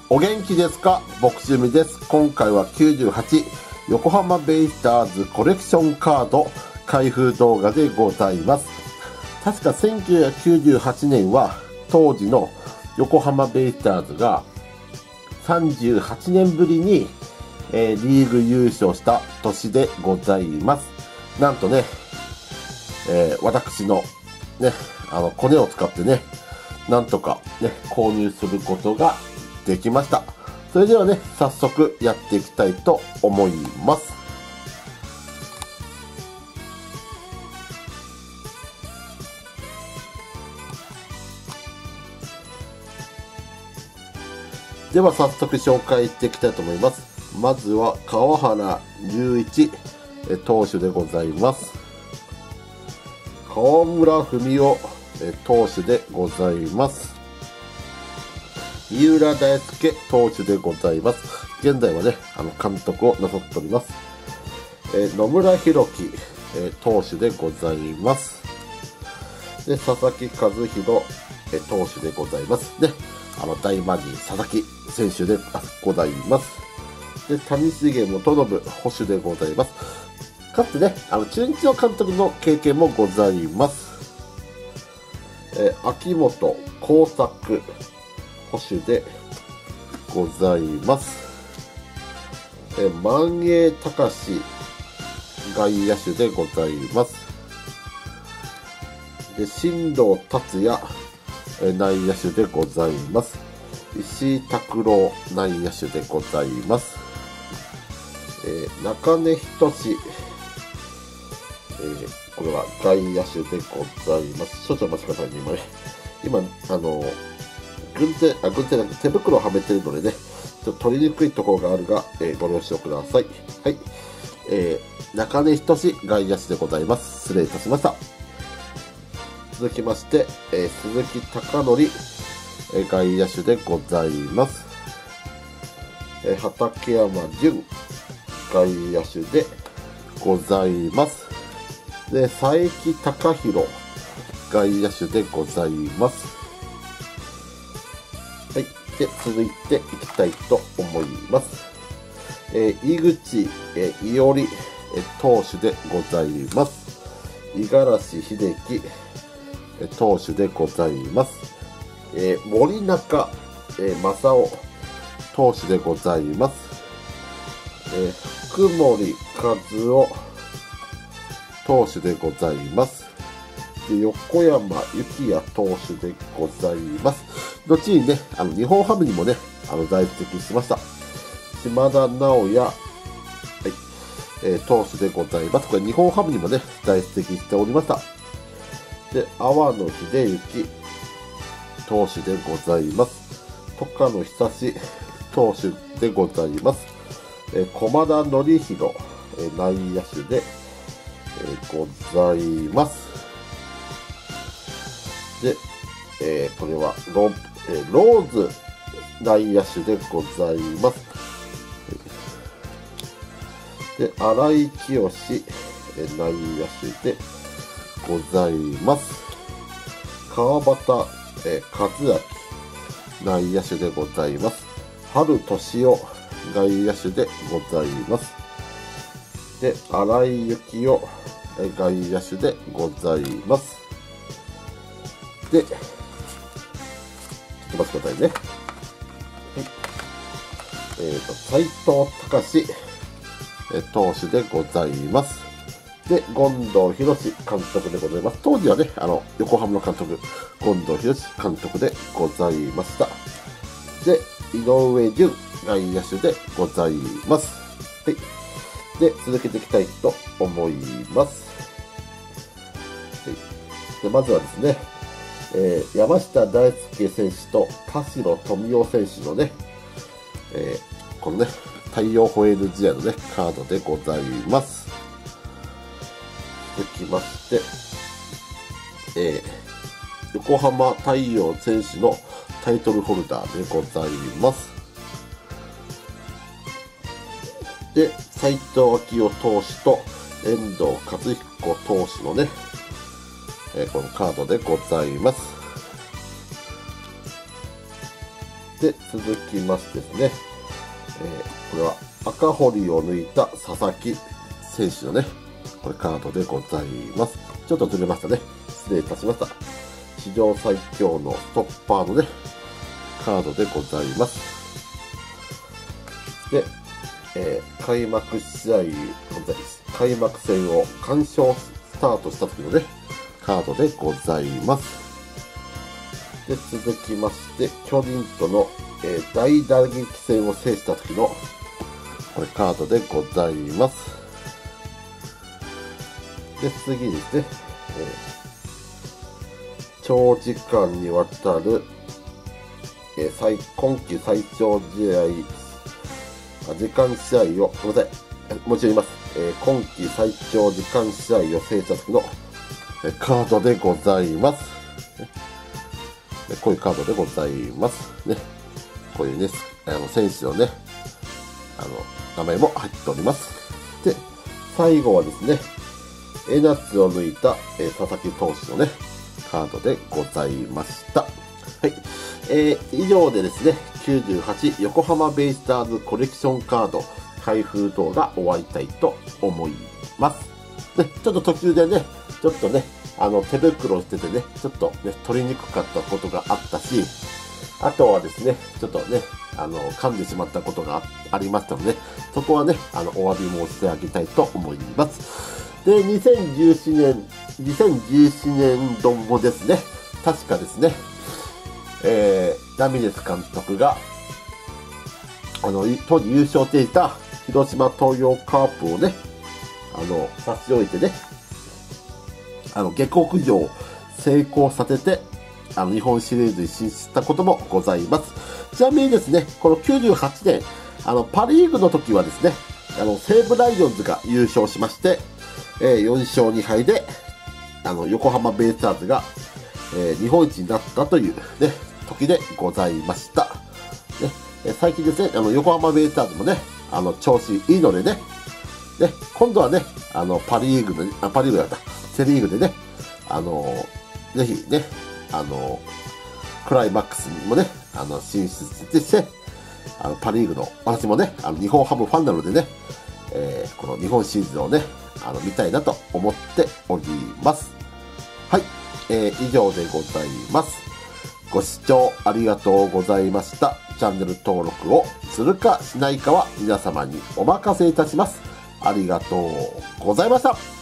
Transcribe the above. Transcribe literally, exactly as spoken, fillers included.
お元気ですか？僕趣味です。今回はきゅうじゅうはち横浜ベイスターズコレクションカード開封動画でございます。確かせんきゅうひゃくきゅうじゅうはちねんは当時の横浜ベイスターズがさんじゅうはちねんぶりに、えー、リーグ優勝した年でございます。なんとね、えー、私のね、あのコネを使ってね、なんとかね、購入することができました。それではね、早速やっていきたいと思います。では早速紹介していきたいと思います。まずは川原隆一投手でございます。川村文雄投手でございます。三浦大輔投手でございます。現在はね、あの監督をなさっております。え野村弘樹え投手でございます。で、佐々木和弘え投手でございます。で、あの大魔神佐々木選手でございます。で、谷繁元信捕手でございます。かつてね、あの中日の監督の経験もございます。え秋元耕作捕手でございます。え万栄隆外野手でございます。で進藤達也え内野手でございます。石井拓郎内野手でございます。えー、中根仁志、えー、これは外野手でございます。少々お待ちくださいね、今ね。今、あのー、軍手、あ、軍手じゃなくて手袋をはめてるのでね、ちょっと取りにくいところがあるが、えー、ご了承ください。はい。えー、中根仁志外野手でございます。失礼いたしました。続きまして、えー、鈴木貴則、えー、外野手でございます。えー、畠山純外野手でございます。で、佐伯貴弘外野手でございます。はい。で、続いていきたいと思います。えー、井口、えー、伊織、えー、投手でございます。五十嵐秀樹、えー、投手でございます。えー、森中、えー、正雄投手でございます。えー、福森和夫投手でございます。で横山幸也投手でございます。後にね、あの日本ハムにもね、あの在籍しました。島田直也、はいえー、投手でございます。これ日本ハムにもね、在籍しておりました。で、阿波野秀幸投手でございます。戸野久志投手でございます。えー、駒田則弘、えー、内野手で、えー、ございます。で、えー、これはロ、えー、ローズ内野手でございます。で、新井清、えー、内野手でございます。川端、えー、和明内野手でございます。春俊夫外野手でございます。で、新井幸雄外野手でございます。で、ちょっと待ってくださいね。はい。えっと、斎藤隆え投手でございます。で、権藤博監督でございます。当時はね、あの、横浜の監督、権藤博監督でございました。で、井上純外野手でございます。はい。で、続けていきたいと思います。はい。で、まずはですね、えー、山下大輔選手と田代富夫選手のね、えー、このね、太陽ホエール試合のね、カードでございます。続きまして、えー、横浜太陽選手のタイトルホルダーでございます。で、斎藤昭夫投手と遠藤和彦投手のね、えー、このカードでございます。 で、続きましてですね、えー、これは赤堀を抜いた佐々木選手のね、これカードでございます。ちょっとずれましたね。失礼いたしました。史上最強のストッパーのね、カードでございます。で、えー、開幕試合、開幕戦を完勝スタートした時のね、カードでございます。で、続きまして、巨人との、えー、大打撃戦を制した時の、これカードでございます。で、次ですね、えー、長時間にわたる、えー、最今季最長試合、時間試合を、ごめんなさい、もう一度言います。えー、今季最長時間試合を制した時の、えー、カードでございます。ね、こういうカードでございます。ね、こういうね、あの選手のね、あの、名前も入っております。で、最後はですね、江夏を抜いた、えー、佐々木投手のね、カードでございました。はい。えー、以上でですね、きゅうじゅうはち横浜ベイスターズコレクションカード開封動画終わりたいと思います。ね、ちょっと途中でね、ちょっとね、あの、手袋しててね、ちょっとね、取りにくかったことがあったし、あとはですね、ちょっとね、あの、噛んでしまったことが あ, ありましたので、そこはね、あの、お詫び申し上げたいと思います。で、にせんじゅうななねん、にせんじゅうななねん度もですね、確かですね、えー、ラミレス監督が、あの、当時優勝していた広島東洋カープをね、あの、差し置いてね、あの、下克上を成功させて、あの、日本シリーズに進出したこともございます。ちなみにですね、このきゅうじゅうはちねん、あの、パリーグの時はですね、あの、西武ライオンズが優勝しまして、えー、よんしょうにはいで、あの、横浜ベイスターズが、えー、日本一になったというね、時でございました。ね、えー、最近ですね、あの、横浜ベイスターズもね、あの、調子いいのでね、ね、今度はね、あの、パリーグの、あ、パリーグだった、セリーグでね、あのー、ぜひね、あのー、クライマックスにもね、あの、進出して、あの、パリーグの、私もね、あの、日本ハムファンなのでね、えー、この日本シリーズをね、あの、見たいなと思っております。はい、えー、以上でございます。ご視聴ありがとうございました。チャンネル登録をするかしないかは皆様にお任せいたします。ありがとうございました。